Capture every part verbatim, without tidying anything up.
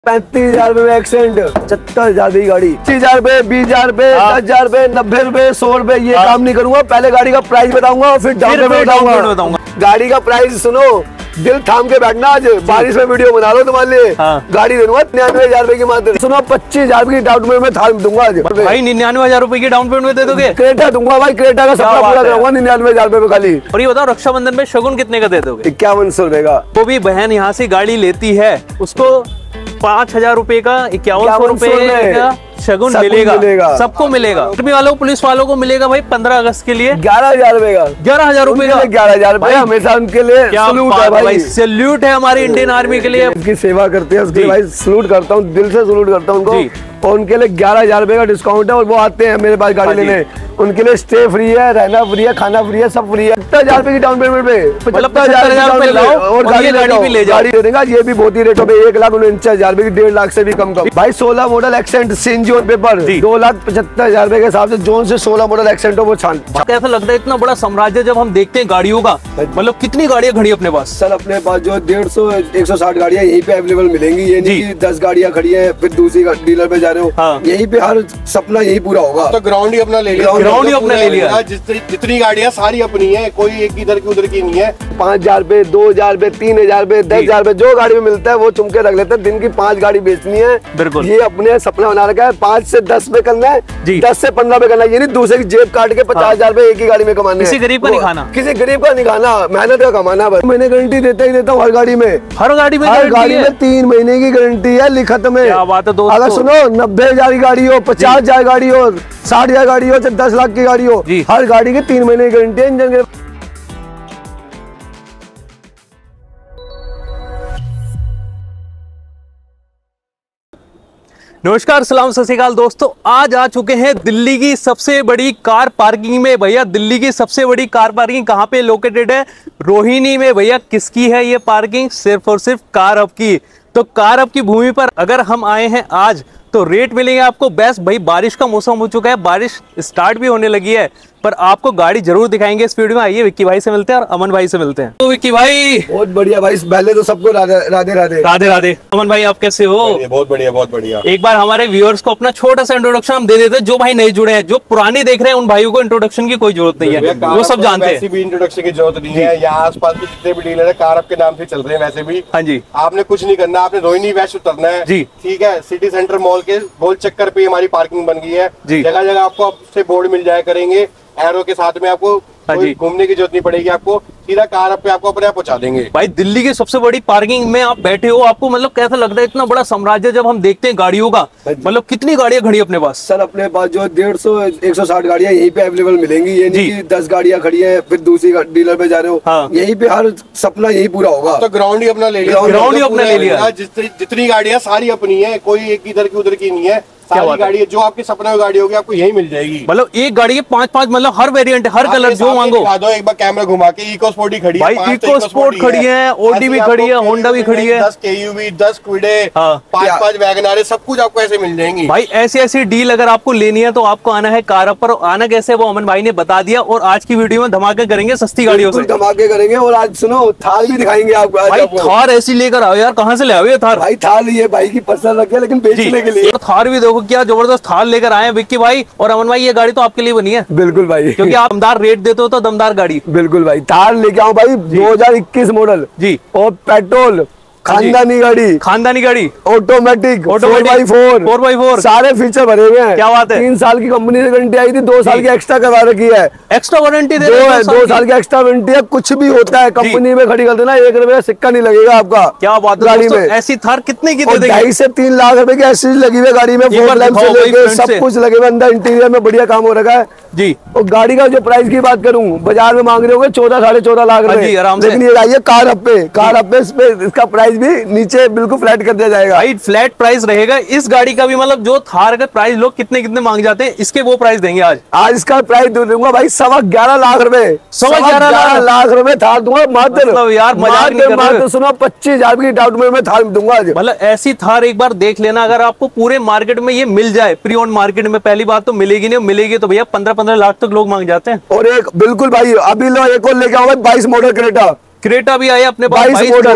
पैंतीस हजार रुपए में एक्सेंट, पचहत्तर हजार की गाड़ी, पच्चीस हजार रुपए, बीस हजार रुपए, दस हजार रुपए, नब्बे रुपए, सौ रुपए, ये हाँ। काम नहीं करूंगा। पहले गाड़ी का प्राइस बताऊंगा और फिर डाउन पेमेंट बताऊंगा। गाड़ी का प्राइस सुनो, दिल थाम के बैठना। आज बारिश में वीडियो बना लो तुम्हारे लिए। हाँ। गाड़ी दे दूंगा निन्यानवे हजार रुपए की मात्र। सुनो, पच्चीस हजार की डाउन पेमेंट में थाल दूंगा आज नमस्कार, सलाम, सत श्री अकाल दोस्तों। आज आ चुके हैं दिल्ली की सबसे बड़ी कार पार्किंग में। भैया दिल्ली की सबसे बड़ी कार पार्किंग कहाँ पे लोकेटेड है? रोहिणी में। भैया किसकी है ये पार्किंग? सिर्फ और सिर्फ कार हब की। तो कार हब की भूमि पर अगर हम आए हैं आज तो रेट मिलेंगे आपको बेस्ट। भाई बारिश का मौसम हो चुका है, बारिश स्टार्ट भी होने लगी है, पर आपको गाड़ी जरूर दिखाएंगे इस वीडियो में। आइए विक्की भाई से मिलते हैं और अमन भाई से मिलते हैं। तो विक्की भाई बहुत बढ़िया भाई, पहले तो सबको राधे राधे राधे राधे राधे। अमन भाई आप कैसे हो? बहुत बढ़िया बहुत बढ़िया। एक बार हमारे व्यूअर्स को अपना छोटा सा इंट्रोडक्शन हम दे देते हैं। जो भाई नहीं जुड़े हैं, जो पुराने देख रहे हैं, उन भाइयों को इंट्रोडक्शन की कोई जरूरत नहीं है, वो सब जानते हैं। वैसे भी इंट्रोडक्शन की जरूरत नहीं है। यहाँ आस पास जितने भी डीलर है कार आपके नाम से चल रहे हैं वैसे भी। हाँ जी, आपने कुछ नहीं करना, आपने रोहिणी वेस्ट उतरना है जी, ठीक है। सिटी सेंटर मॉल के गोल चक्कर पे हमारी पार्किंग बन गई है। जगह जगह आपको आपसे बोर्ड मिल जाया करेंगे एरो के साथ में। आपको घूमने की जरूरत नहीं पड़ेगी, आपको सीधा कार पे आपको अपने आप पहुंचा देंगे। भाई दिल्ली की सबसे बड़ी पार्किंग में आप बैठे हो, आपको मतलब कैसा लगता है इतना बड़ा साम्राज्य जब हम देखते हैं गाड़ियों का? मतलब कितनी गाड़ियां खड़ी अपने पास? सर अपने पास जो डेढ़ सौ एक सौ साठ गाड़ियां यहीं पे अवेलेबल मिलेंगी। ये नहीं कि दस गाड़ियां खड़ी है फिर दूसरी डीलर पे जा रहे हो। हाँ। यहीं पे हर सपना यही पूरा होगा। तो ग्राउंड ही अपना ले लिया, ग्राउंड ही अपना ले लिया। जितनी गाड़ियां सारी अपनी है, कोई एक इधर की उधर की नहीं है। सारी गाड़ी है, जो आपके सपने की गाड़ी होगी आपको यही मिल जाएगी। मतलब एक गाड़ी के पांच पांच, मतलब हर वेरिएंट, हर कलर जो मांगो। दो एक बार कैमरा घुमा के इको स्पोर्ट ही खड़ी है, भाई इको स्पोर्ट खड़ी है, ओडी भी खड़ी है, होंडा भी खड़ी है, दस केयूवी, दस क्विडे, पांच पांच वैगनारे, सब कुछ आपको ऐसे मिल जाएंगी। भाई ऐसी ऐसी डील अगर आपको लेनी है तो आपको आना है कार हब पर। आना कैसे वो अमन भाई ने बता दिया। और आज की वीडियो में धमाके करेंगे सस्ती गाड़ियों से, धमाके करेंगे। और आज सुनो, थार भी दिखाएंगे आपको। भाई थार ऐसी लेकर आओ यार, कहाँ से ले आओ ये थार? भाई थार ये भाई की पसंद रखी है, लेकिन बेचने के लिए। थार भी देखो क्या जबरदस्त थार लेकर आए हैं विक्की भाई और अमन भाई। ये गाड़ी तो आपके लिए बनी है। बिल्कुल भाई, क्योंकि आप दमदार रेट देते हो तो दमदार गाड़ी। बिल्कुल भाई, थार लेके आओ भाई दो हजार इक्कीस मॉडल जी, और पेट्रोल, खानदानी गाड़ी, खानदानी गाड़ी, automatic, four by four, four by four, सारे फीचर भरे हुए हैं। क्या बात है। तीन साल की कंपनी से गारंटी आई थी, दो साल की एक्स्ट्रा करवा रखी है। एक्स्ट्रा वारंटी दे दो, दो, दो साल की एक्स्ट्रा वारंटी है। कुछ भी होता है कंपनी में खड़ी कर देना, एक रुपए का सिक्का नहीं लगेगा आपका। क्या बात है गाड़ी में। ऐसी थार कितने की दे देंगे? ढाई से तीन लाख रुपए की एसएसडी लगी हुई है गाड़ी में, फोर लैंप से लेके सब कुछ लगे हुए, अंदर इंटीरियर में बढ़िया काम हो रखा है जी। और गाड़ी का जो प्राइस की बात करूं, बाजार में मांग रहे होंगे चौदह साढ़े चौदह लाख रुपए, लेकिन ये आइए कार हब पे, कार हब पे इसका प्राइस भी नीचे बिल्कुल फ्लैट कर दिया जाएगा। भाई फ्लैट प्राइस रहेगा इस गाड़ी का भी। मतलब जो थार का प्राइस लोग कितने कितने मांग जाते हैं, इसके वो प्राइस देंगे आज। आज इसका प्राइस दूंगा भाई सवा ग्यारह लाख रुपए, सवा ग्यारह लाख रुपए थार दूंगा मात्र। मतलब यार मजाक नहीं कर रहे हो। सुनो, पच्चीस हजार की डाउन पेमेंट में थार दूंगा आज। मतलब ऐसी थार एक बार देख लेना, अगर आपको पूरे मार्केट में ये मिल जाए, प्री ओन्ड मार्केट में, पहली बात तो मिलेगी नहीं, मिलेगी तो भैया पंद्रह पंद्रह लाख तक लोग मांग जाते हैं। और एक बिल्कुल भाई अभी लो एक और लेके आओ भाई, बाईस मॉडल क्रेटा, क्रेटा भी आया अपने पास, बाईस मॉडल,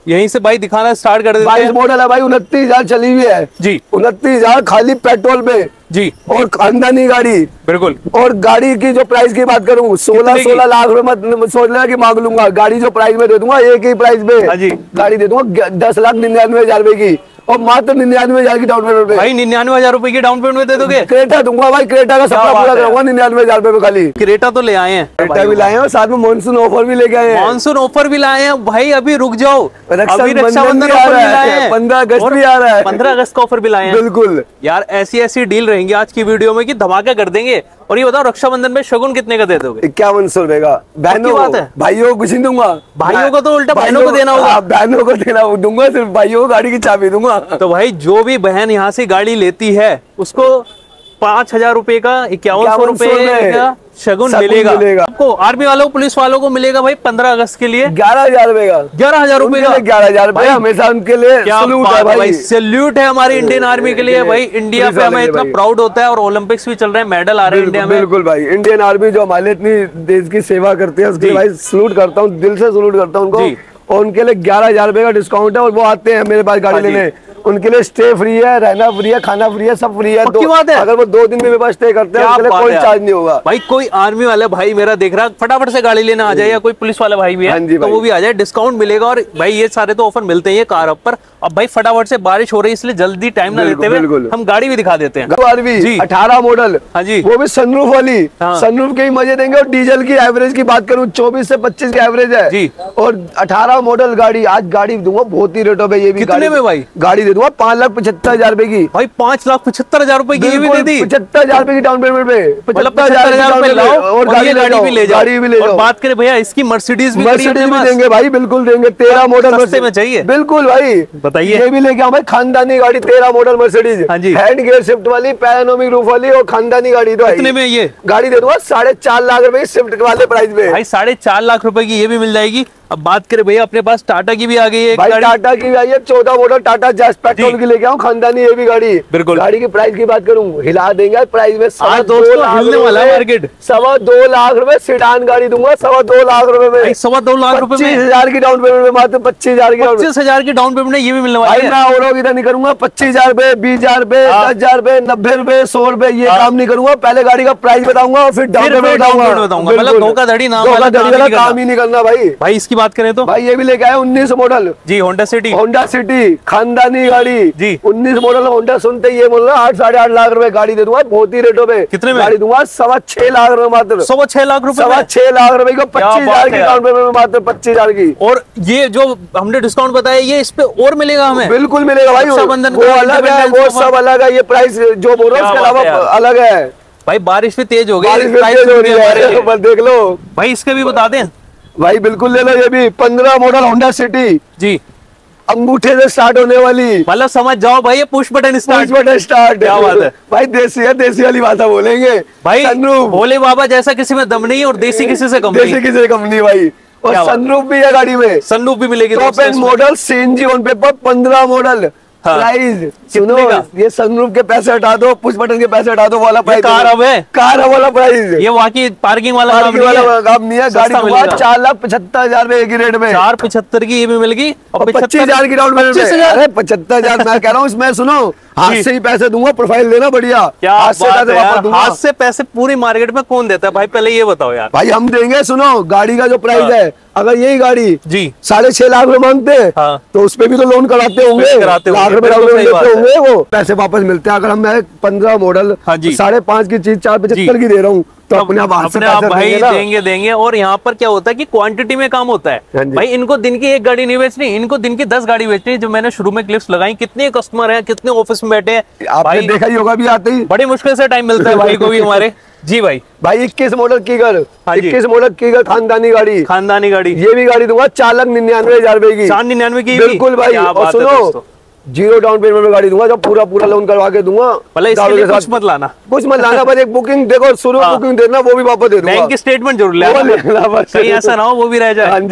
यहीं से भाई दिखाना स्टार्ट कर देते बाईस हैं। मॉडल है भाई, उनतीस हजार चली हुई है जी, उनतीस हजार खाली पेट्रोल पे जी, और खानदानी गाड़ी। बिल्कुल। और गाड़ी की जो प्राइस की बात करूं, सोलह कितने की? सोलह लाख रुपए मत सोच लेना कि मांग लूंगा। गाड़ी जो प्राइस में दे दूंगा एक ही प्राइस हाँ पे जी। गाड़ी दे दूंगा दस लाख निन्यानवे हजार रुपए की, और मात्र निन्यानवे हजार की डाउन पेमेंट पे भाई निन्यानवे हजार रुपए की डाउन पेमेंट में दे दोगे? क्रेटा दूंगा भाई, क्रेटा का सपना बात पूरा है। करूंगा निन्यानवे हजार रुपए में खाली। क्रेटा तो ले आए हैं, क्रेटा भी लाए हैं और साथ में मानसून ऑफर भी लेके आए हैं। मानसून ऑफर भी लाए हैं भाई, अभी रुक जाओ, अभी रक्षाबंधन रक्षाबंधन भी आ ऑफर रहा भी है, लाए हैं, पंद्रह अगस्त भी आ रहा है। पंद्रह अगस्त का ऑफर भी लाए हैं। बिल्कुल यार ऐसी ऐसी डील रहेंगी आज की वीडियो में कि धमाका कर देंगे। और ये बताओ रक्षाबंधन में शगुन कितने का दे दोगे? इक्यावन सौ रुपए का। बहनों बात को, है? भाइयों को कुछ नहीं दूंगा। भाइयों को तो उल्टा भाइयों बहनों को देना होगा। हाँ, बहनों को देना दूंगा, सिर्फ भाइयों को गाड़ी की चाबी दूंगा। तो भाई जो भी बहन यहाँ से गाड़ी लेती है उसको पांच हजार रुपए का इक्यावन सौ रुपए का शगुन शगुन मिलेगा। मिलेगा। आपको आर्मी वालों पुलिस वालों को मिलेगा भाई पंद्रह अगस्त के लिए ग्यारह हजार रुपए का। ग्यारह हजार रुपए का। ग्यारह हजार रुपए भाई, हमेशा उनके लिए क्या सलूट बात है है भाई। भाई, सैल्यूट है हमारी इंडियन आर्मी के लिए भाई। इंडिया पुलिस पे वाले हमें के इतना भाई। प्राउड होता है और ओलंपिक्स भी चल रहे हैं, मेडल आ रहे हैं इंडिया में। बिल्कुल भाई, इंडियन आर्मी जो हमारे इतनी देश की सेवा करती है उसके लिए भाई सलूट करता हूँ, दिल से सलूट करता हूँ उनको। और उनके लिए ग्यारह हजार रुपए का डिस्काउंट है और वो आते हैं मेरे पास गाड़ी लेने, उनके लिए स्टे फ्री है, रहना फ्री है, खाना फ्री है, सब फ्री है। पक्की बात है? अगर वो दो दिन में मेरे पास स्टे करते हैं क्या उसके लिए बात कोई है चार्ज नहीं होगा। भाई कोई आर्मी वाला भाई मेरा देख रहा फटाफट से गाड़ी लेना आ जाए, या कोई पुलिस वाला भाई भी हाँ है जी तो भाई। वो भी आ जाए, डिस्काउंट मिलेगा। और भाई ये सारे तो ऑफर मिलते हैं कार पर। अब भाई फटाफट से बारिश हो रही है इसलिए जल्दी टाइम ना लेते हुए बिल्कुल। हम गाड़ी भी दिखा देते हैं। जी अठारह मॉडल, हाँ जी, वो भी सनरूफ वाली। हाँ। सनरूफ के ही मजे देंगे। और डीजल की एवरेज की बात करूं चौबीस से पच्चीस की एवरेज है जी। और अठारह मॉडल गाड़ी, आज गाड़ी दूंगा बहुत ही रेटों पे। ये भी कितने गाड़ी में भाई? गाड़ी दे दूंगा पांच लाख पचहत्तर हजार रुपए की। भाई पांच लाख पचहत्तर हजार रुपए की ये भी दे दी। पचहत्तर हजार रुपए की डाउन पेमेंट पे, मतलब पचहत्तर हजार रुपए लाओ और गाड़ी भी ले जाओ। गाड़ी भी ले और जाओ। बात करें भैया इसकी मर्सिडीज भी मर्सिडीज भी देंगे भाई, बिल्कुल देंगे। तेरह मॉडल सस्ते में चाहिए? बिल्कुल भाई, बताइए। ये भी लेके आओ भाई, खानदानी गाड़ी तेरह मॉडल मर्सिडीज, हाँ जी। हैंड गियर शिफ्ट वाली, पैनोरामिक रूफ वाली और खानदानी गाड़ी। तो कितने में ये गाड़ी दे दूंगा साढ़े चार लाख रुपए की शिफ्ट वाले प्राइस पे। भाई साढ़े चार लाख रुपए की ये भी मिल जाएगी। अब बात करें भैया अपने पास टाटा की भी आ गई है एक भाई, गाड़ी। टाटा की आई है चौदह मॉडल टाटा जस्ट पेट्रोल की लेके आऊँ, खानदानी ये भी गाड़ी। बिल्कुल। गाड़ी की प्राइस की बात करूँ, हिला देंगे प्राइस में। आज दोस्तों हिलने वाला है मार्केट। सवा दो लाख रुपए सिडान गाड़ी दूंगा, सवा दो लाख रुपए में। सवा दो लाख रुपए पच्चीस में हजार की डाउन पेमेंट में, मात्र पच्चीस हजार की डाउन पच्चीस हजार की डाउन पेमेंट में ये भी मिलने वाली भाई। है। मैं और लोग इधर नहीं करूंगा, पच्चीस हजार रुपए, बीस हजार रुपए, दस हजार रुपए, नब्बे रुपए, सौ रुपए, ये काम नहीं करूंगा। पहले गाड़ी का प्राइस बताऊंगा और फिर डाउन पेमेंट बताऊंगा। मतलब धोखाधड़ी नाम वाला काम ही नहीं करना भाई। भाई इसकी बात करें तो भाई ये भी लेके आए उन्नीस मॉडल जी, होंडा सिटी। होंडा सिटी खानदानी गाड़ी जी, उन्नीस मॉडल होंडा। सुनते ही ये बोल रहा आठ साढ़े आठ लाख रुपए गाड़ी दे दूंगा बहुत ही रेटों पे। कितने में? गाड़ी दूंगा सवा छह लाख रुपए मात्र। सवा छह लाख रुपए सवा में? छह लाख रुपए को पच्चीस हजार की यार। डाउन पेमेंट में, मात्र पच्चीस हजार की। और ये जो हमने डिस्काउंट बताया ये इस पे और मिलेगा हमें? बिल्कुल मिलेगा भाई, रक्षाबंधन वो अलग है, वो सब अलग है। ये प्राइस जो बोल रहा हूँ उसके अलावा अलग है भाई। बारिश भी तेज हो गई, बारिश भी तेज हो रही है, बस देख लो भाई। इसके भी बता दें भाई, बिल्कुल ले लो। ये भी पंद्रह मॉडल होंडा सिटी जी, अंगूठे से स्टार्ट होने वाली। मतलब समझ जाओ भाई, ये push button start. Push button start, क्या बात है भाई। देसी है, देसी वाली बात बोलेंगे भाई। सनरूफ, भोले बाबा जैसा किसी में दम नहीं है और देसी किसी से कम नहीं। देसी किसी से कम नहीं भाई। और सनरूफ भी है गाड़ी में, सनरूफ भी मिलेगी। Top end model CNG on paper पंद्रह मॉडल। हाँ। प्राइस सुनो, ये सनरूफ के पैसे हटा दो, पुश बटन के पैसे हटा दो, वाला प्राइस कार अब है, कार वाला प्राइस। ये वाकई पार्किंग वाला पार्किंग वाला काम नहीं है। गाड़ी मिलेगा चार लाख पचहत्तर हजार रुपए एक ही रेट में। चार पचहत्तर की ये भी मिलेगी और पच्चीस हजार की डाउन पेमेंट। अरे पचहत्तर हजार मैं कह रहा हूँ इसमें। सुनो, हाथ से ही पैसे दूंगा, प्रोफाइल देना बढ़िया। क्या हाथ से पैसे वापस दूंगा। हाथ से पैसे पूरी मार्केट में कौन देता है भाई? पहले ये बताओ यार। भाई हम देंगे। सुनो, गाड़ी का जो प्राइस है, अगर यही गाड़ी जी साढ़े छह लाख रुपए मांगते हैं हाँ। तो उस पे भी तो लोन कराते होंगे, कराते लाख रुपए होंगे, वो पैसे वापस मिलते हैं। अगर हम मैं पंद्रह मॉडल साढ़े पांच की चीज चार पचहत्तर की दे रहा हूँ तो अपने आप हाथ से अपने आप पैसे भाई देंगे, देंगे देंगे। और यहाँ पर क्या होता है कि क्वांटिटी में काम होता है भाई। इनको दिन की एक गाड़ी नहीं बेचनी, इनको दिन की दस गाड़ी बेचनी है। जो मैंने शुरू में क्लिप्स लगाई, कितने कस्टमर हैं, कितने ऑफिस में बैठे हैं, आपने देखा ही होगा भी आते ही। बड़ी मुश्किल से टाइम मिलता है भाई को भी हमारे। जी भाई। भाई इक्कीस मॉडल कीगर, इक्कीस मॉडल कीगर खानदानी गाड़ी, खानदानी गाड़ी। ये भी गाड़ी दूंगा चार लाख निन्यानवे हजार रुपए की। चार निन्यानवे की बिल्कुल भाई। और सुनो, जीरो डाउन पेमेंट में गाड़ी दूंगा, जब पूरा पूरा लोन करवा के दूंगा। मतलब इसके लिए कुछ मत लाना, कुछ मत लाना, बस एक बुकिंग देखो, शुरू बुकिंग देना, वो भी वापस दे दूंगा। बैंक की स्टेटमेंट जरूर ले आना, कहीं ऐसा ना हो वो भी रह जाए। हाँ जी।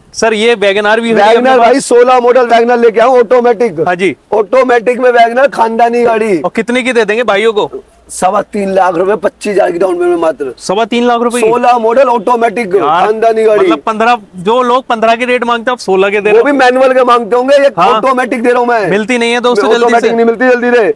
सर ये वैगनआर भी वैगनआर भाई सोलह मॉडल वैगनआर लेके आऊँ ऑटोमेटिक। हाँ जी, ऑटोमेटिक में वैगनआर खानदानी गाड़ी। और कितने की दे देंगे भाइयों को? सवा तीन लाख रुपए, पच्चीस हजार की डाउन पेमेंट मात्र। सवा तीन लाख रुपए सोलह मॉडल ऑटोमेटिक खानदानी गाड़ी। मतलब पंद्रह, जो लोग पंद्रह के रेट मांगते हैं आप सोलह के दे रहे हो। वो भी मैनुअल के मांगते होंगे, ये ऑटोमेटिक दे रहा हूँ मैं। मिलती नहीं है दोस्तों जल्दी ऑटोमेटिक नहीं मिलती जल्दी रे।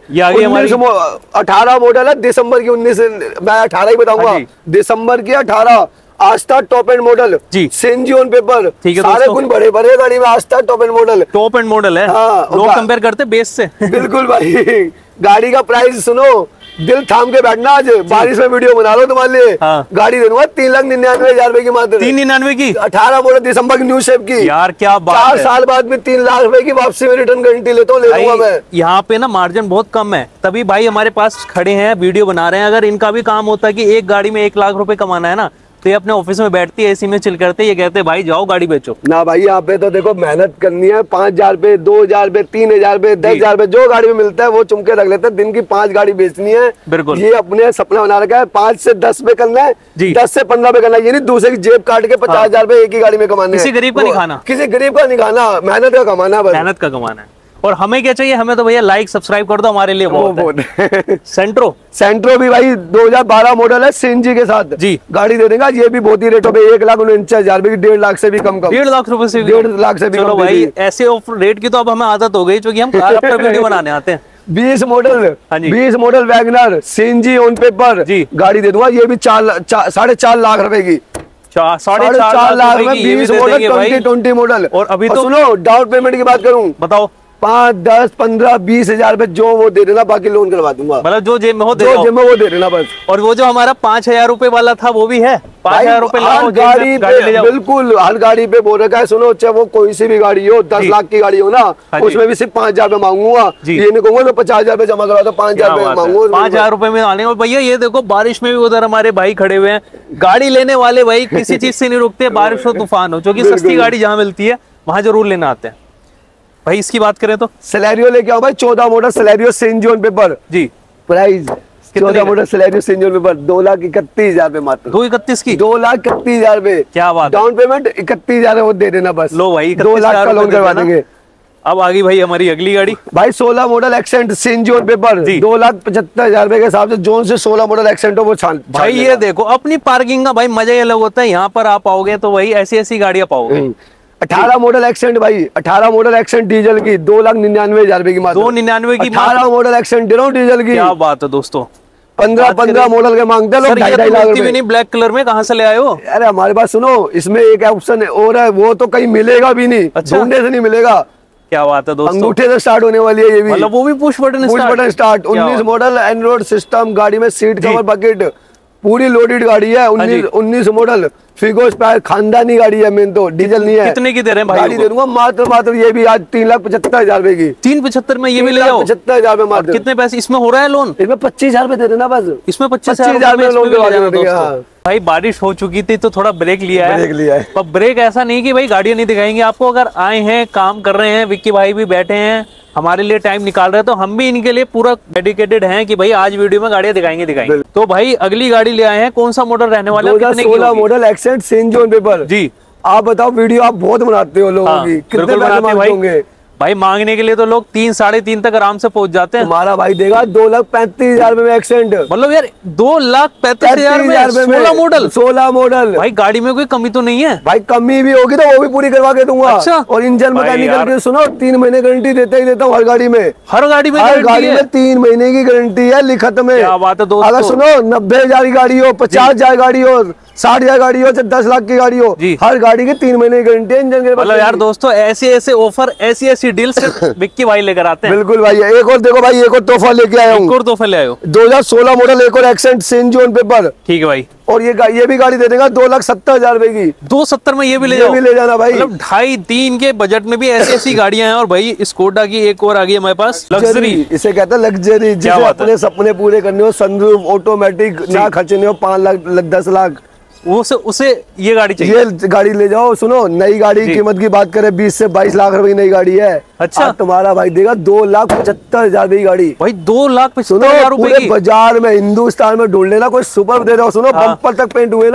अठारह मॉडल है, दिसंबर की उन्नीस, मैं अठारह ही बताऊंगा, दिसंबर की अठारह। आस्था टॉप एंड मॉडल जी, सेंजी ऑन पेपर, सारे गुण बड़े बड़े गाड़ी में। Astar top end model, top end model है। हाँ, लोग कंपेयर करते बेस से। बिल्कुल भाई, गाड़ी का प्राइस सुनो, दिल थाम के बैठना, आज बारिश में वीडियो बना लो तुम्हारे लिए। हाँ। गाड़ी दे दूंगा तीन लाख निन्यानवे हजार रुपए की मात्र। तीन निन्यानवे की, अठारह मॉडल दिसंबर की न्यू शेप की। यार क्या बात चार साल बाद में तीन लाख रुपए की वापसी में रिटर्न गारंटी लेता हूँ, ले लूंगा मैं। यहाँ पे ना मार्जिन बहुत कम है, तभी भाई हमारे पास खड़े हैं, वीडियो बना रहे हैं। अगर इनका भी काम होता है कि एक गाड़ी में एक लाख रुपए कमाना है ना, तो ये अपने ऑफिस में बैठती है, एसी में चिल करते, ये कहते हैं भाई जाओ गाड़ी बेचो ना। भाई यहाँ पे तो देखो मेहनत करनी है, पांच हजार पे, दो हजार पे, तीन हजार पे, दस हजार पे, जो गाड़ी में मिलता है वो चुमके रख लेते हैं। दिन की पांच गाड़ी बेचनी है। बिल्कुल, ये अपने सपना बना रखा है, पांच से दस पे करना है, दस से पंद्रह पे करना है। ये नहीं दूसरे की जेब काट के पचास हजार पे एक ही गाड़ी में कमाना है। किसी गरीब का नहीं खाना, किसी गरीब का नहीं खाना, मेहनत का कमाना, मेहनत का कमाना है। और हमें क्या चाहिए? हमें तो भैया लाइक सब्सक्राइब कर दो, हमारे लिए बहुत है। सेंट्रो सेंट्रो भी भाई दो हजार बारह मॉडल है, सीएनजी के साथ जी, गाड़ी दे देगा। ये भी बहुत ही रेटों पे, एक लाख उनचास हजार रुपए की, डेढ़ लाख से भी कम कम, डेढ़ लाख रुपए से भी, डेढ़ लाख से भी कम। भाई ऐसे रेट की तो अब हमें आदत हो गई, क्योंकि हम कार अपना वीडियो बनाने आते हैं। बीस मॉडल, बीस model WagonR CNG on paper जी, गाड़ी दे दूंगा। ये भी चार साढ़े चार लाख रुपए की, साढ़े चार लाख में बीस मॉडल, ट्वेंटी ट्वेंटी मॉडल। और अभी तो सुनो, डाउन पेमेंट की बात करूं, बताओ, पाँच दस पंद्रह बीस हजार रुपए जो वो दे देना, बाकी लोन करवा दूंगा। मतलब जो जेब में हो दे, जो जेब में वो दे देना बस। और वो जो हमारा पांच हजार रुपए वाला था वो भी है, पांच हजार रुपए गाड़ी पे, बिल्कुल हर गाड़ी पे बोल रखा है। सुनो, चाहे वो कोई सी भी गाड़ी हो, दस लाख की गाड़ी हो ना, उसमें भी सिर्फ पांच हजार रुपए मांगूंगा। ये नहीं कहूंगा मैं पचास हजार रुपए जमा करवा दो, पांच हजार रुपए मांगूंगा, पांच हजार रुपए में आने। और भैया ये देखो, बारिश में भी उधर हमारे भाई खड़े हुए हैं। गाड़ी लेने वाले भाई किसी चीज से नहीं रुकते, बारिश हो तूफान हो, क्योंकि सस्ती गाड़ी जहाँ मिलती है वहां जरूर लेना आते हैं। भाई इसकी बात करें तो सेलेरियो लेके आओ भाई, चौदह model Celerio CNG on paper जी। प्राइस चौदह model Celerio CNG on paper दो लाख इकतीस हजार पे मात्र। दो इकतीस की, दो लाख इकतीस हजार पे। क्या बात, डाउन पेमेंट इकतीस हजार वो दे देना बस। लो भाई, दो लाख का लोन करवा देंगे। अब आ गई भाई हमारी अगली गाड़ी, भाई सोलह model Accent CNG on paper, दो लाख पचहत्तर हजार रुपए के हिसाब से, जोन से सोलह मॉडल एक्सेंट हो वो छान। भाई ये देखो, अपनी पार्किंग का भाई मजा ही अलग होता है। यहाँ पर आप आओगे तो वही ऐसी ऐसी गाड़ियां पाओगे। अठारह मॉडल एक्सेंट भाई, अठारह मॉडल एक्सेंट डीजल की, दो लाख निन्यानवे हजार रुपए की मात्र। दो निन्यानवे की, अठारह मॉडल एक्सेंट दे रहा हूँ डीजल की। क्या बात है दोस्तों, पंद्रह पंद्रह मॉडल के मांगते हैं लोग, ढाई ढाई लाख रुपए। नहीं, ब्लैक कलर में कहाँ से ले आए हो? अरे हमारे पास सुनो, इसमें एक ऑप्शन और है, वो तो कहीं मिलेगा भी नहीं, ढूंढने से नहीं मिलेगा। क्या बात है दोस्तों, अंगूठे से स्टार्ट होने वाली है ये भी, मतलब वो भी push button push button start. उन्नीस मॉडल एंड्रॉइड सिस्टम, गाड़ी में सीट कवर बकेट, पूरी लोडेड गाड़ी है। उन्नीस उन्नीस मॉडल फिगो स्पायर, खानदानी गाड़ी है, मेन तो डीजल नहीं है। कितने की दे रहे हैं भाई? गाड़ी दे दूंगा मात्र मात्र ये भी आज तीन लाख पचहत्तर हजार रुपए की। तीन पचहत्तर में ये भी ले जाओ, पचहत्तर हजार में मात्र। कितने पैसे इसमें हो रहा है लोन? इसमें पच्चीस हजार रुपए दे देना बस। इसमें पच्चीस हजार में लोन करवा। भाई बारिश हो चुकी थी तो थोड़ा ब्रेक लिया है, ब्रेक लिया है। पर ब्रेक ऐसा नहीं कि भाई गाड़ियां नहीं दिखाएंगे आपको। अगर आए हैं, काम कर रहे हैं, विक्की भाई भी बैठे हैं, हमारे लिए टाइम निकाल रहे हैं, तो हम भी इनके लिए पूरा डेडिकेटेड हैं कि भाई आज वीडियो में गाड़ियां दिखाएंगे दिखाएंगे। तो भाई अगली गाड़ी ले आए हैं, कौन सा मॉडल रहने वाला है? सोलह model Accent CNG on paper जी। आप बताओ, वीडियो आप बहुत बनाते हो लोगों की, कितने पैसे मांगोगे? भाई मांगने के लिए तो लोग तीन साढ़े तीन तक आराम से पहुंच जाते हैं। हमारा भाई देगा दो लाख पैंतीस हजार में एक्सेंट। मतलब यार दो लाख पैंतीस हजार में सोलह मॉडल, सोलह मॉडल। भाई गाड़ी में कोई कमी तो नहीं है? भाई कमी भी होगी तो वो भी पूरी करवा के दूंगा। अच्छा? और इंजन मैकेनिकल की सुनो, तीन महीने गारंटी देते ही देता हूँ हर गाड़ी में। हर गाड़ी में हर गाड़ी में तीन महीने की गारंटी है लिखत में। क्या बात है दोस्तों। अगर सुनो, नब्बे हजार की गाड़ी हो, पचास हजार गाड़ी हो, साठ हजार गाड़ी हो, चाहे दस लाख की गाड़ी हो, हर गाड़ी की तीन महीने की गारंटी है इंजन के। मतलब यार दोस्तों, ऐसे ऐसे ऑफर, ऐसी ऐसी डील सिर्फ विक्की भाई लेकर आते हैं। बिल्कुल भाई। एक और देखो भाई, एक और तोहफा लेके आया हूँ। एक और तोहफा ले आयो, दो हजार सोलह मॉडल एक और एक्सेंट सीएनजी ऑन पेपर। ठीक है भाई। और ये ये भी गाड़ी दे देगा दो लाख सत्तर हजार रुपए की। दो सत्तर में ये भी ले जाओ, भी ले जाना भाई। मतलब ढाई तीन के बजट में भी ऐसी ऐसी गाड़ियां हैं। और भाई स्कोडा की एक और आ गई हमारे पास, लग्जरी। इसे कहते हैं लग्जरी, जिसे अपने सपने पूरे करने हो, सनरूफ, ऑटोमेटिक, ना खर्चने हो, पांच लाख दस लाख, उसे उसे ये गाड़ी चाहिए। ये गाड़ी ले जाओ। सुनो, नई गाड़ी की कीमत की बात करें, बीस से बाईस लाख रुपए की नई गाड़ी है। अच्छा? तुम्हारा भाई देगा दो लाख पचहत्तर हजार की गाड़ी। भाई दो लाख पचहत्तर हजार रुपए की बाजार में, हिंदुस्तान में ढूंढ लेना, कोई सुपर दे रहा हो। सुनो, बम्पर तक पेंट हुए ना,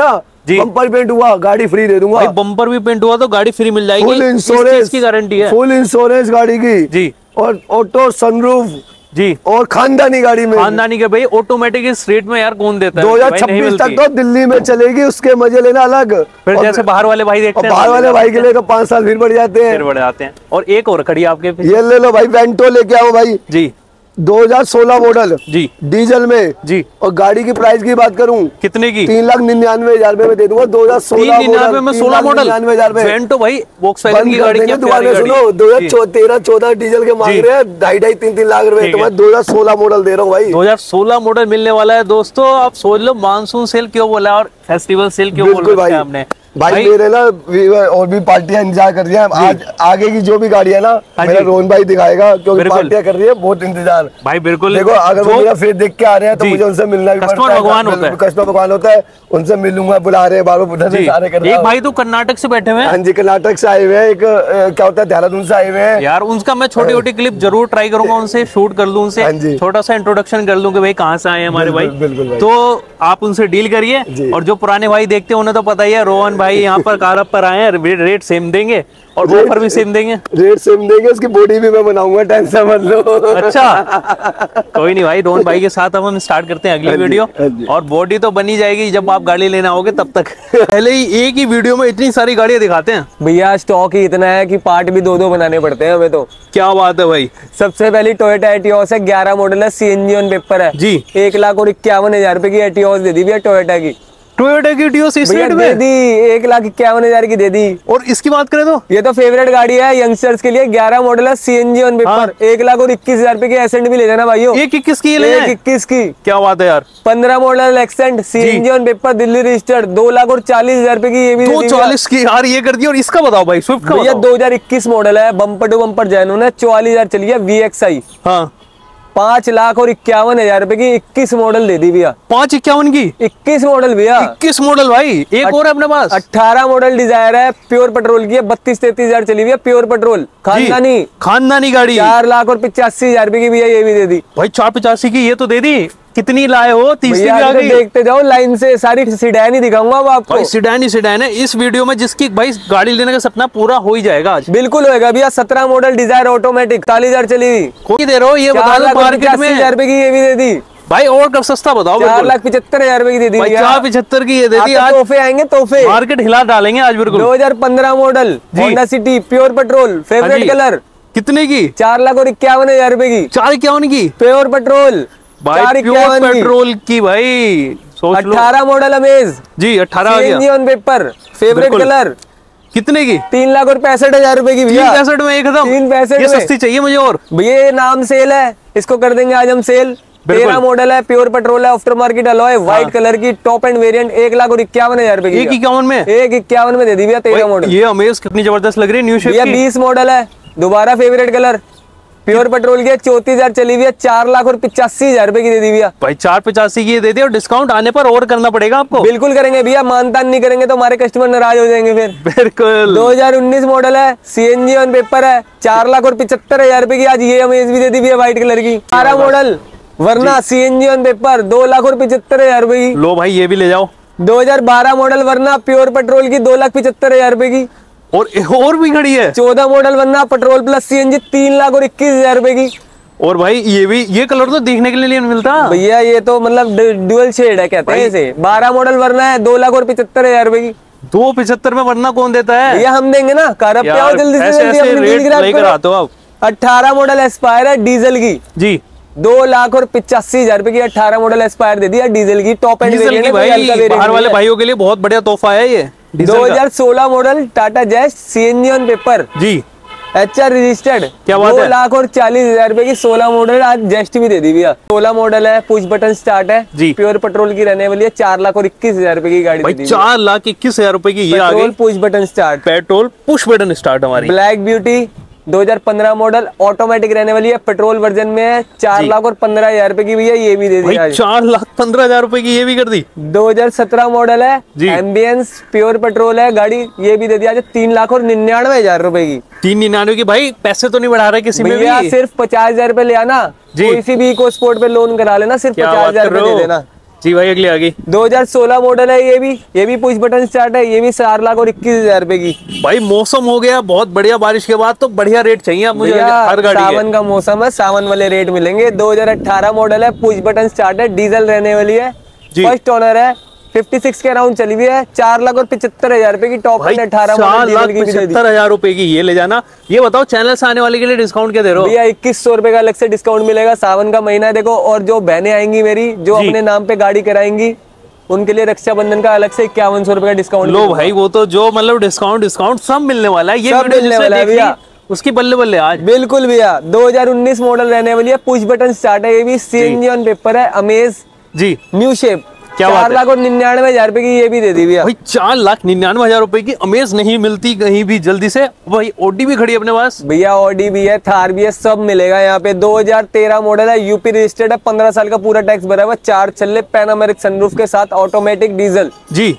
बम्पर पेंट हुआ गाड़ी फ्री दे दूंगा। भाई बम्पर भी पेंट हुआ तो गाड़ी फ्री मिल जाएगी। फुल इंश्योरेंस की गारंटी है, फुल इंश्योरेंस गाड़ी की जी, और ऑटो सनरूफ जी, और खानदानी गाड़ी में, खानदानी के भाई ऑटोमेटिक इस रेट में यार कौन देता है। दो हजार छब्बीस तक तो दिल्ली में चलेगी, उसके मजे लेना अलग। फिर जैसे बाहर वाले भाई देखते हैं, बाहर वाले भाई के लिए तो पांच साल फिर बढ़ जाते हैं, फिर बढ़ जाते हैं। और एक और खड़ी आपके पीछे, ये ले लो भाई, वेंटो लेके आओ भाई जी, दो हजार सोलह मॉडल जी, डीजल में जी। और गाड़ी की प्राइस की बात करूं कितने की? तीन लाख निन्यानवे हजार में दे दूंगा। दो हजार सोलह निन्यानवे में सोलह मॉडल निन्यानवे हजार में वेंटो भाई वोक्सवैगन की गाड़ी की दुकानें सुनो, दो हजार तेरह चौदह डीजल के मांग रहे हैं ढाई ढाई तीन तीन लाख रुपए, तो मैं दो हजार सोलह मॉडल दे रहा हूँ भाई। दो हजार सोलह मॉडल मिलने वाला है दोस्तों। आप सोच लो मानसून सेल क्यों बोला और फेस्टिवल सेल क्यों बोला है हमने। भाई, भाई मेरे ना और भी पार्टियां इंतजार कर रही हैं। आज आगे की जो भी गाड़ी है ना मेरा रोहन भाई दिखाएगा, क्योंकि पार्टियां कर रही है बहुत इंतजार। भाई बिल्कुल देखो, अगर वो मेरा फेस देख के आ रहे हैं तो मुझे उनसे मिलना भी पड़ता है। भगवान होता है, कस्टमर भगवान होता है, उनसे मिलूंगा, बुला रहे हैं बार बार सारे कर रहे हैं। एक भाई तो कर्नाटक से बैठे हुए हैं। हाँ जी, कर्नाटक से आए हुए हैं, एक क्या होता है देहरादून से आए हुए हैं यार। उनका मैं छोटी छोटी क्लिप जरूर ट्राई करूंगा, उनसे शूट कर लूं, उनसे छोटा सा इंट्रोडक्शन कर लूं कि भाई कहाँ से आए हैं हमारे भाई। तो आप उनसे डील करिए। और जो पुराने भाई देखते हैं उन्हें तो पता ही है, रोहन भाई यहाँ पर कार पर आए हैं, रेट सेम देंगे और ऑफर भी सेम देंगे, रेट सेम देंगे। उसकी बॉडी भी मैं बनाऊंगा, टेंशन मत लो। अच्छा, कोई नहीं भाई, रोहन भाई के साथ अब हम स्टार्ट करते हैं अगली वीडियो। और बॉडी तो बनी जाएगी जब आप गाड़ी लेना होगे तब तक। पहले ही एक ही वीडियो में इतनी सारी गाड़ियां दिखाते हैं भैया, स्टॉक ही इतना है कि पार्ट भी दो दो बनाने पड़ते हैं हमें तो। क्या बात है भाई। सबसे पहली टोयोटा एटियोस है, ग्यारह मॉडल है, सीएनजी ऑन पेपर है जी। एक लाख और इक्यावन हजार रुपए की एटियोस दे दी भैया टोयोटा की। टोयोटा की एटियोस इस रेट में दे दी, एक लाख इक्यावन हजार की दे दी। और इसकी बात करें तो ये तो फेवरेट गाड़ी है यंगस्टर्स के लिए, ग्यारह मॉडल है, सीएनजी ऑन पेपर। हाँ। एक लाख और इक्कीस हजार रुपए की एसेंट भी ले जाना भाइयों। एक इक्कीस की ले एक इक्कीस की, क्या बात है यार। पंद्रह model Accent, CNG on paper, Delhi registered, दो लाख और चालीस हजार रुपए की ये भी दो चालीस की यार ये कर दी। और इसका बताओ भाई, स्विफ्ट का भैया दो हजार इक्कीस मॉडल है, बम्पर टू बम्पर जैनून है, चौवालीस हजार चली है, वी एक्स आई। हाँ, पांच लाख और इक्यावन हजार रुपए की इक्कीस मॉडल दे दी भैया। पांच इक्यावन की इक्कीस मॉडल भैया, इक्कीस मॉडल भाई। एक और है अपने पास, अठारह मॉडल डिजायर है, प्योर पेट्रोल की है, बत्तीस तैतीस हजार चली हुई है, प्योर पेट्रोल, खानदानी खानदानी गाड़ी, चार लाख और पिचासी हजार रुपए की भैया ये भी दे दी भाई। चार पचासी की ये तो दे दी। कितनी लाए हो? तीसरी भी आ गई। देखते जाओ लाइन से, सारी सीडैन ही दिखाऊंगा अब आपको। भाई सीडैन ही सीडैन है इस वीडियो में, जिसकी भाई गाड़ी लेने का सपना पूरा हो ही जाएगा आज। बिल्कुल होएगा भैया। सत्रह मॉडल डिजायर ऑटोमेटिक, चालीस हजार चली हुई। कोई दे रहे हो ये बता दो मार्केट में हजार रुपए की ये भी दे दी भाई। और कब सस्ता बताओ। चार लाख पिछहत्तर हजार रुपए की दे दी भाई। चार पिछहत्तर की ये दे दी। आज तोहफे आएंगे, तोहफे मार्केट हिला डालेंगे आज बिल्कुल। दो हजार पंद्रह model Honda City, pure petrol, favourite colour, कितने की? चार लाख और इक्यावन हजार रुपए की। चार इक्यावन की प्योर पेट्रोल, भाई प्योर पेट्रोल की भाई। अठारह मॉडल अमेज जी, अठारह ऑन पेपर, फेवरेट कलर, कितने की? तीन लाख और पैंसठ हजार रुपए की भैया। तीन पैंसठ में एक खत्म। तीन पैंसठ ये सस्ती चाहिए मुझे। और भैया ये नाम सेल है, इसको कर देंगे आज हम सेल। तेरह मॉडल है, प्योर पेट्रोल है, after market alloy, white colour की, टॉप एंड वेरिएंट, एक लाख और इक्यावन हजार रुपए की। एक इक्यावन में एक इक्यावन में दे दी भैया तेरह मॉडल। ये अमेज कितनी जबरदस्त लग रही है। न्यू शेप की बीस मॉडल है, दोबारा फेवरेट कलर, प्योर पेट्रोल की, चौतीस हजार चली हुई है, चार लाख और पिचासी हजार रुपए की दे दी भैया। भाई चार पचासी की ये दे दी। और डिस्काउंट आने पर और करना पड़ेगा आपको। बिल्कुल करेंगे भैया, मानतान नहीं करेंगे तो हमारे कस्टमर नाराज हो जाएंगे फिर। बिल्कुल। दो हजार उन्नीस मॉडल है, सीएनजी ऑन पेपर है, चार लाख और पिछहत्तर हजार रुपए की आज ये अमेज भी दे दी भैया, व्हाइट कलर की। बारह मॉडल वरना, सीएनजी ऑन पेपर, दो लाख और पिछहत्तर हजार रुपए की। लो भाई ये भी ले जाओ। दो हजार बारह मॉडल वरना, प्योर पेट्रोल की, दो लाख पिछहत्तर हजार रुपए की। और और भी खड़ी है। चौदह मॉडल वरना, पेट्रोल प्लस सीएनजी, तीन लाख और इक्कीस हजार रुपए की। और भाई ये भी, ये कलर तो देखने के लिए नहीं मिलता भैया। ये तो मतलब ड्यूअल शेड है कहते हैं इसे। बारह मॉडल वरना है, दो लाख और पिछहत्तर हजार रुपए की। दो पिछहत्तर में वरना कौन देता है? भैया हम देंगे ना, कार पे आओ जल्दी से जल्दी। अठारह मॉडल एस्पायर है, डीजल की जी, दो लाख और पिचासी हजार रुपए की अठारह मॉडल एस्पायर दे दिया डीजल की, टॉप एंड वेरिएंट है भाई। बाहर वाले भाइयों के लिए बहुत बढ़िया तोहफा है ये। दो हजार सोलह model Tata Zest, CNG on paper जी, एच आर रजिस्टर्ड, क्या बात है। दो लाख और चालीस हजार रुपए की सोलह मॉडल आज जेस्ट भी दे दी भैया। सोलह मॉडल है, पुश बटन स्टार्ट है जी, प्योर पेट्रोल की रहने वाली है, चार लाख और इक्कीस हजार रुपए की गाड़ी भाई। चार लाख इक्कीस हजार रुपए की ये आ गई, push button start, petrol push button start हमारी। ब्लैक ब्यूटी दो हजार पंद्रह मॉडल, ऑटोमेटिक रहने वाली है, पेट्रोल वर्जन में है, चार लाख और पंद्रह हजार रुपए की भैया ये भी दे दी। चार लाख पंद्रह हजार रुपए की ये भी कर दी। दो हजार सत्रह मॉडल है, एम्बियंस, प्योर पेट्रोल है गाड़ी, ये भी दे दिया तीन लाख और निन्यानवे हजार रुपए की। तीन निन्यानवे की भाई, पैसे तो नहीं बढ़ा रहे किसी में भी। सिर्फ पचास हजार रुपए ले आना, कोई सी भी इको स्पोर्ट पे लोन करा लेना, सिर्फ पचास हजार रुपए दे देना। जी भाई अगली आ गई। दो हज़ार सोलह मॉडल है ये भी, ये भी पुश बटन स्टार्ट है, ये भी चार लाख और इक्कीस हजार रुपए की। भाई मौसम हो गया बहुत बढ़िया बारिश के बाद, तो बढ़िया रेट चाहिए अब मुझे हर गाड़ी। सावन का मौसम है, सावन वाले रेट मिलेंगे। दो हज़ार अठारह मॉडल है, पुश बटन स्टार्ट है, डीजल रहने वाली है, फर्स्ट ओनर है, छप्पन के अराउंड चली हुई है, चार लाख और पचहत्तर हजार रुपए की टॉप एंड अठारह चार लाख पचहत्तर हजार रुपए की ये ले जाना। ये बताओ चैनल से आने वाले के लिए डिस्काउंट क्या दे रहे हो? भैया इक्कीस सौ रुपए का अलग से डिस्काउंट मिलेगा, सावन का महीना है देखो। और जो बहनें आएंगी मेरी जो अपने नाम पे गाड़ी कराएंगी उनके लिए रक्षाबंधन का अलग से इक्यावन सौ रुपए का डिस्काउंट। लो भाई वो तो जो मतलब डिस्काउंट डिस्काउंट सब मिलने वाला है, ये सब मिलने वाला है भैया, उसकी बल्ले बल्ले आज। बिल्कुल भैया। दो हज़ार उन्नीस मॉडल रहने वाली है, पुश बटन स्टार्ट है, ये भी सीएनजी ऑन पेपर है, अमेज जी न्यू शेप, क्या चार लाख और निन्यानवे हजार रुपए की ये भी दे दी भैया। भाई चार लाख निन्यानवे हजार रुपए की अमेज नहीं मिलती कहीं भी जल्दी से। भाई ऑडी भी खड़ी है अपने पास भैया, ऑडी भी है, थार भी है, सब मिलेगा यहाँ पे। दो हज़ार तेरह मॉडल है, यूपी रजिस्टर्ड है, पंद्रह साल का पूरा टैक्स भरा हुआ, चार चल्ले पैन अमेरिक सनरूफ के साथ, ऑटोमेटिक डीजल जी।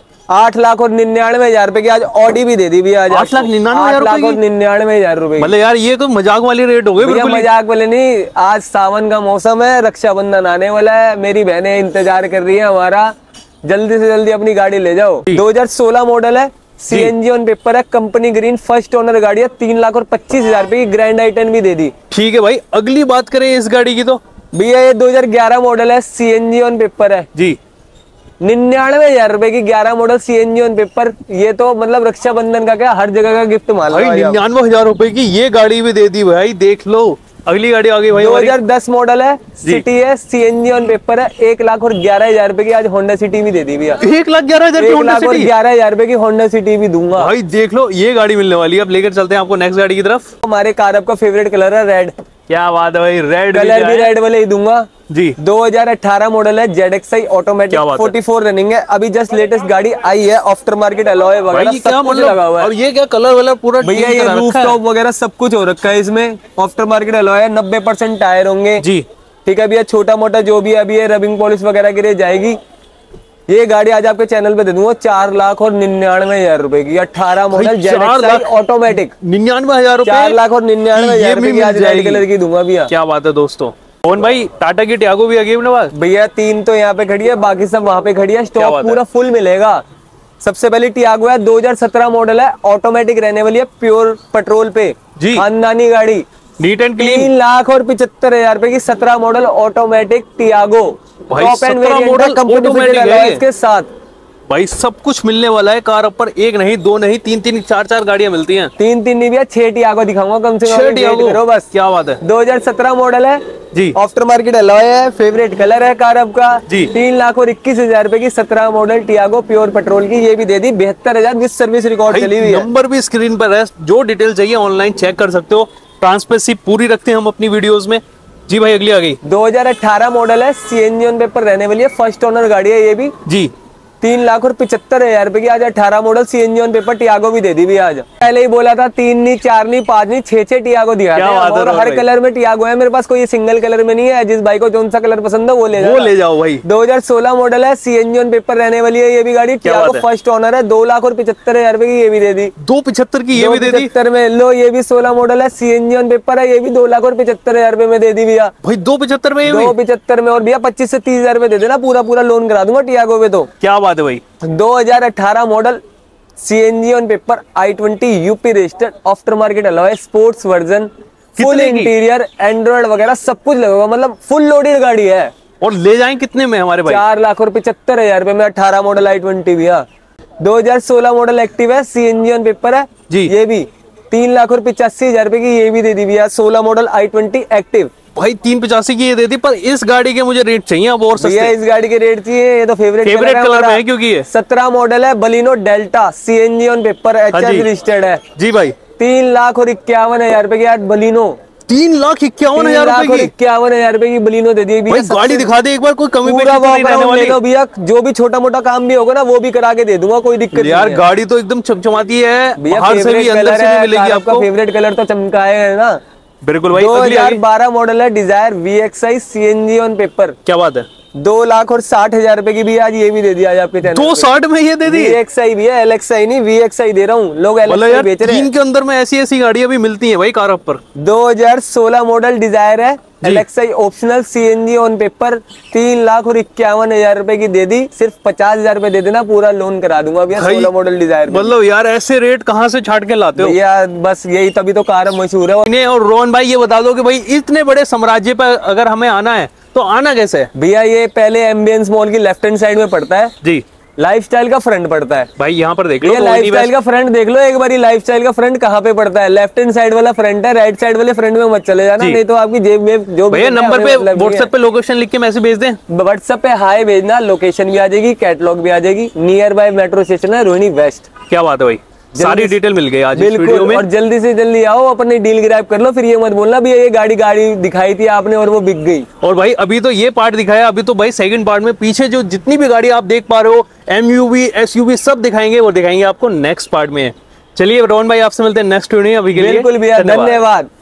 आठ लाख और निन्यानवे हजार रुपए की आज ऑडी भी दे दी भैया। आज आठ लाख निन्यानवे हजार लाख और निन्यानवे हजार रुपए। मतलब यार ये तो मजाक वाली रेट हो गई। भैया मजाक वाले नहीं, आज सावन का मौसम है, रक्षाबंधन आने वाला है, मेरी बहनें इंतजार कर रही है हमारा, जल्दी से जल्दी अपनी गाड़ी ले जाओ। दो हज़ार सोलह मॉडल है, सीएनजी ऑन पेपर है, कंपनी ग्रीन, फर्स्ट ओनर गाड़ी है, तीन लाख और पच्चीस हजार रुपए की ग्रैंड आई टेन भी दे दी। ठीक है भाई अगली बात करें इस गाड़ी की तो भैया ये दो हज़ार ग्यारह मॉडल है, सीएनजी ऑन पेपर है जी, निन्यानवे हजार रुपए की ग्यारह मॉडल सीएनजी ऑन पेपर। ये तो मतलब रक्षाबंधन का क्या हर जगह का गिफ्ट माल भाई। निन्यानवे हजार रुपए की ये गाड़ी भी दे दी भाई, देख लो। अगली गाड़ी आ गई भाई, दो हज़ार दस मॉडल है, सिटी है, सीएनजी ऑन पेपर है, एक लाख और ग्यारह हजार रुपए की आज होंडा सिटी भी दे दी भैया। एक लाख ग्यारह हजार एक लाख और ग्यारह हजार रुपए की होंडा सिटी भी दूंगा भाई। देख लो ये गाड़ी मिलने वाली है। अब लेकर चलते हैं आपको नेक्स्ट गाड़ी की तरफ। हमारे कार का फेवरेट कलर है रेड। क्या बात है भाई, रेड कलर भी रेड वाले ही दूंगा जी। दो हज़ार अठारह मॉडल है, जेड एक्स आई ऑटोमेटिक, चौवालीस रनिंग है, अभी जस्ट लेटेस्ट गाड़ी आई है, आफ्टर मार्केट अलॉय वगैरह सब कुछ लगा हुआ है। और ये क्या कलर वाला पूरा भैया ये रूफ टॉप वगैरह सब कुछ हो रखा है इसमें, आफ्टर मार्केट अलॉय है, नब्बे परसेंट टायर होंगे जी। ठीक है भैया, छोटा मोटा जो भी अभी है रबिंग पॉलिश वगैरह के लिए जाएगी। ये गाड़ी आज आपके चैनल पे दे दूंगा चार लाख और निन्यानवे हजार रुपए की, अठारह model Z X I automatic, निन्यानवे हजार रुपए, चार लाख और निन्यानवे हजार रुपए की आज रेड कलर की दूंगा भैया। क्या बात है दोस्तों। कौन भाई टाटा की टियागो भी आ गई अपने पास भैया, तीन तो यहाँ पे खड़ी है, बाकी सब वहाँ पे खड़ी है, स्टॉक पूरा फुल मिलेगा। सबसे पहले टियागो है, दो हज़ार सत्रह मॉडल है, ऑटोमेटिक रहने वाली है, प्योर पेट्रोल पे जी, खानदानी गाड़ी, नीट एंड क्लीन, तीन लाख और पिछहत्तर हजार रुपए की, सत्रह model automatic Tiago, top end variant company के साथ। भाई सब कुछ मिलने वाला है कार पर, एक नहीं दो नहीं तीन तीन चार चार गाड़ियां मिलती हैं। तीन तीन नहीं भैया, छह टियागो दिखाऊंगा कम से कम, टियागो करो बस। क्या बात है। दो हज़ार सत्रह मॉडल है जी, आफ्टर मार्केट अलॉय है, फेवरेट कलर है कार आपका जी, तीन लाख और इक्कीस हजार रुपए की सत्रह मॉडल टियागो प्योर पेट्रोल की, ये भी दे दी बहत्तर हजार विद सर्विस रिकॉर्ड चली हुई है। नंबर भी स्क्रीन पर है, जो डिटेल चाहिए ऑनलाइन चेक कर सकते हो, ट्रांसपेरेंसी पूरी रखते हैं हम अपनी वीडियोस में जी। भाई अगली आ गई, दो हज़ार अठारह मॉडल है, सीएनजी ऑन पेपर रहने वाली है, फर्स्ट ओनर गाड़ी है ये भी जी, तीन लाख और पिछहत्तर हजार रुपए की आज अठारह model CNG on paper Tiago भी दे दी भी आज। पहले ही बोला था तीन नहीं चार नहीं पांच नहीं छह छह टियागो दिया था, और हर कलर में टियागो है मेरे पास, कोई सिंगल कलर में नहीं है। जिस भाई को कौन सा कलर पसंद है वो ले जाओ, वो ले जाओ भाई। दो हज़ार सोलह मॉडल है, सीएनजी ऑन पेपर रहने वाली है ये भी गाड़ी, टियागो फर्स्ट ओनर है, दो लाख और पिछहत्तर हजार रुपए की ये भी दे दी, दो पिछहत्तर की ये भी दे दी पिछहत्तर में। लो ये भी सोलह मॉडल है, सीएनजी ऑन पेपर है, ये भी दो लाख और पिछहत्तर हजार रुपए में दे दी भैया। भाई दो पिछहत्तर में, दो पिछहत्तर में, और भैया पच्चीस से तीस हजार रुपए दे देना, पूरा पूरा लोन करा दूंगा टियागो पे। तो क्या बात है भाई। दो हज़ार अठारह model CNG on paper I twenty UP registered, after market alloy, sports version, full interior, Android वगैरह सब कुछ लगा हुआ, मतलब फुल लोडेड गाड़ी है। और ले जाएं कितने में हमारे भाई? चार लाख और पिछहत्तर हजार रुपए में अठारह मॉडल आई ट्वेंटी भैया। दो हज़ार सोलह मॉडल एक्टिव है, सीएनजी ऑन पेपर है जी, ये भी तीन लाख और पिचासी हजार रुपए की ये भी दे दी भैया। सोलह मॉडल आई ट्वेंटी एक्टिव भाई तीन पचासी की ये दे दी, पर इस गाड़ी के मुझे रेट चाहिए अब और सस्ते। इस गाड़ी के रेट चाहिए, ये तो फेवरेट फेवरेट कलर, कलर में है क्योंकि ये सत्रह मॉडल है, Baleno Delta, CNG on paper, HR registered है जी भाई। तीन लाख और इक्यावन हजार रुपए की आज बलिनो, तीन लाख इक्यावन हजार रुपए की इक्यावन हजार रुपए की बलिनो दे दी भैया। गाड़ी दिखा दे एक बार, कोई कमी पूरा भैया, जो भी छोटा मोटा काम भी होगा ना वो भी करा के दे दूंगा, कोई दिक्कत यार। गाड़ी तो एकदम चमचमाती है, बाहर से भी अंदर से भी मिलेगी आपको। फेवरेट कलर तो चमकाए है ना, बिल्कुल भाई। दो हज़ार बारह मॉडल है, Dzire V X I CNG on paper. क्या बात है, दो लाख और साठ हजार रुपए की भी आज ये भी दे दिया आज आपके चैनल दो साठ में ये दे दी। वी एक्स आई भी है, एल एक्स आई नहीं, वी एक्स आई दे रहा हूँ। लोग एल एक्स आई बेच रहे हैं। तीन के अंदर में ऐसी ऐसी गाड़ियां भी मिलती हैं भाई कार पर। दो हजार सोलह मॉडल डिजायर है, L X I optional, CNG on paper, तीन लाख और इक्यावन हजार रुपए की दे दी। सिर्फ पचास हजार रुपए दे देना, पूरा लोन करा दूंगा भैया। सोलह मॉडल डिजायर। मतलब यार ऐसे रेट कहाँ से छाट के लाते हो भैया? बस यही, तभी तो कार मशहूर है। और रोहन भाई ये बता दो कि भाई इतने बड़े साम्राज्य पर अगर हमें आना है तो आना कैसे है? भैया ये पहले एम्बियंस मॉल की लेफ्ट हैंड साइड में पड़ता है जी। लाइफस्टाइल का फ्रंट पड़ता है भाई, यहाँ पर देख लो, लाइफस्टाइल का फ्रंट देख लो एक बार। लाइफस्टाइल का फ्रंट कहाँ पे पड़ता है? लेफ्ट हैंड साइड वाला फ्रंट है, राइट साइड वाले फ्रंट में मत चले जाना, नहीं तो आपकी जेब में जो भैया नंबर पे व्हाट्सएप पे लोकेशन लिख के मैसेज भेज दें। व्हाट्सएप पे हाई भेजना, लोकेशन भी आ जाएगी, कैटलॉग भी आ जाएगी। नियर बाय मेट्रो स्टेशन है रोहिणी वेस्ट। क्या बात है भाई, सारी डिटेल मिल गई आज इस बिल्कुल वीडियो में। और जल्दी से जल्दी आओ, अपनी डील ग्रैब कर लो, फिर ये मत बोलना भी ये गाड़ी गाड़ी दिखाई थी आपने और वो बिक गई। और भाई अभी तो ये पार्ट दिखाया, अभी तो भाई सेकंड पार्ट में पीछे जो जितनी भी गाड़ी आप देख पा रहे हो, एमयूवी एसयूवी सब दिखाएंगे, वो दिखाएंगे आपको नेक्स्ट पार्ट में। चलिए रोहन भाई आपसे मिलते हैं नेक्स्ट वीडियो। अभी के लिए बिल्कुल भैया, धन्यवाद।